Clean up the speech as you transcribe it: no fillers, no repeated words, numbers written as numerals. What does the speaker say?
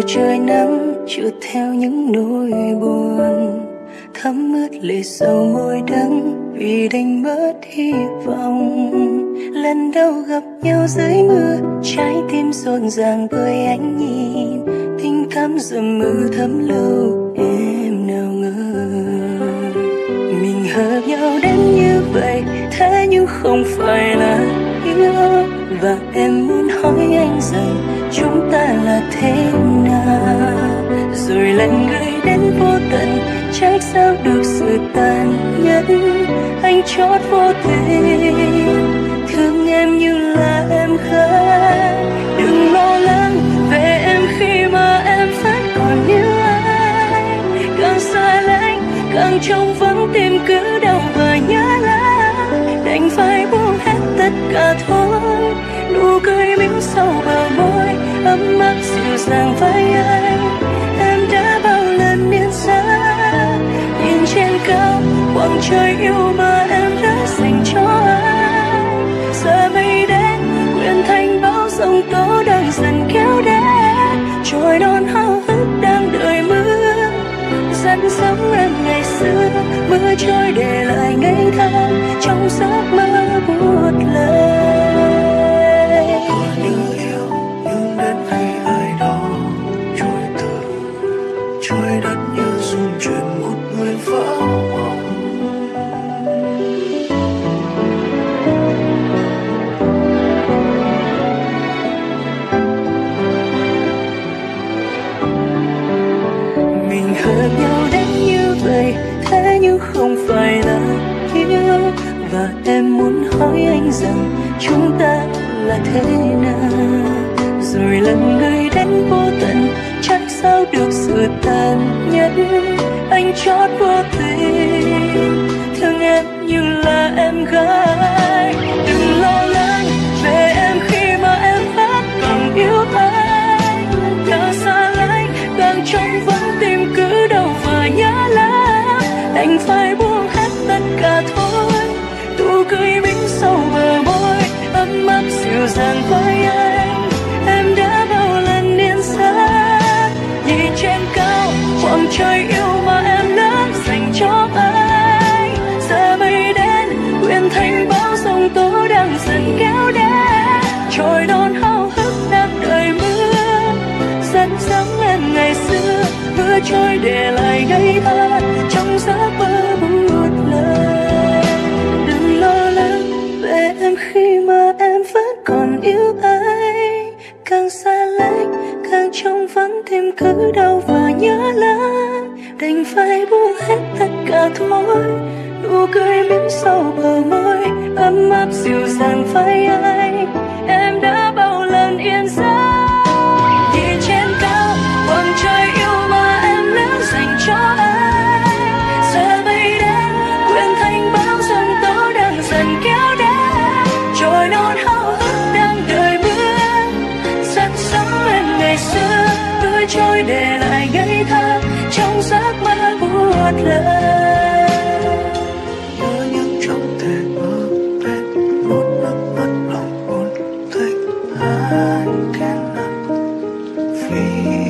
trời nắng trượt theo những nỗi buồn, thấm ướt lệ sầu môi đắng vì đánh mất hy vọng. Lần đầu gặp nhau dưới mưa, trái tim rộn ràng bởi ánh nhìn, tình cảm dầm mưa thấm lâu em nào ngờ. Mình hợp nhau đến như vậy, thế nhưng không phải là yêu. Và em muốn hỏi anh rằng chúng ta là thế nào, rồi lần người đến vô tận, trách sao được sự tàn nhẫn. Anh chót vô tình thương em như là em khác. Đừng lo lắng về em khi mà em vẫn còn yêu anh. Càng xa lánh càng trông vắng tim cứ đau và nhớ lắm. Đành phải buông hết tất cả thôi, nụ cười mỉm sau bờ môi ấm áp dịu dàng với anh. Em đã bao lần niên xa nhìn trên cao quang trời yêu mà em đã dành cho anh. Giờ mây đến quyện thành bão giông tố đang dần kéo đến, trôi non háo hức đang đợi mưa dẫn sống em ngày xưa. Mưa trôi để lại ngây thơ trong giấc mơ buốt lầy. Những yêu nhưng đến khi ai đó trôi từ trôi đất như rung chuyển một người vỡ mộng. Mình hợp nhau đến như vậy, thế nhưng không phải là yêu. Và em muốn hỏi anh rằng chúng ta là thế nào, rồi lần người đến vô tận, trách sao được sự tàn nhẫn. Anh chót vô tình thương em như là em gái. Đừng lo lắng về em khi mà em vẫn còn yêu anh. Càng xa lánh càng trong vắng tim cứ đau và nhớ lắm. Đành phải buông hết tất cả thôi, nụ cười mỉm sau bờ môi ấm áp dịu dàng với anh. Em đã bao lần niên xa nhìn trên cao quang trời yêu mà em đã dành cho anh. Giờ mây đến quyện thành bão giông tố đang dần kéo đến, trôi non háo hức đang đợi mưa dẫn sống em ngày xưa. Mưa trôi để lại ngây thơ trong giấc mơ buốt lầy. Đừng lo lắng về em khi mà em vẫn còn yêu anh. Càng xa lánh càng trong vắng tim cứ đau và nhớ lắm. Đành phải buông hết tất cả thôi, nụ cười mỉm sau bờ môi ấm áp dịu dàng với anh. Em đã bao lần yên giấc nhìn trên cao quang trời yêu mà em đã dành cho anh. Giờ mây đến quyện thành bão giông tố đang dần kéo đến, trôi non háo hức đang đợi mưa dẫn sống em ngày xưa. Mưa trôi để lại ngây thơ trong giấc mơ buốt lầy. Nhớ những chẳng thể mơ đến một nước mắt lòng buồn thích ai kén lắm vì